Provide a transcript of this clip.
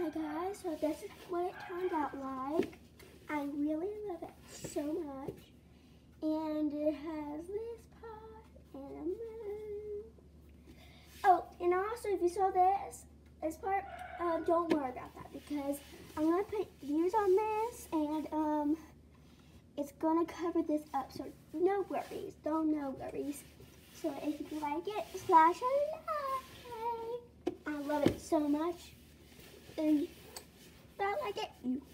Okay guys, so this is what it turned out like. I really love it so much. And it has this part and a moon. Oh, and also if you saw this part, don't worry about that because I'm gonna put views on this and it's gonna cover this up, so no worries, no worries. So if you like it, slash a like. I love it so much. And if I like it, you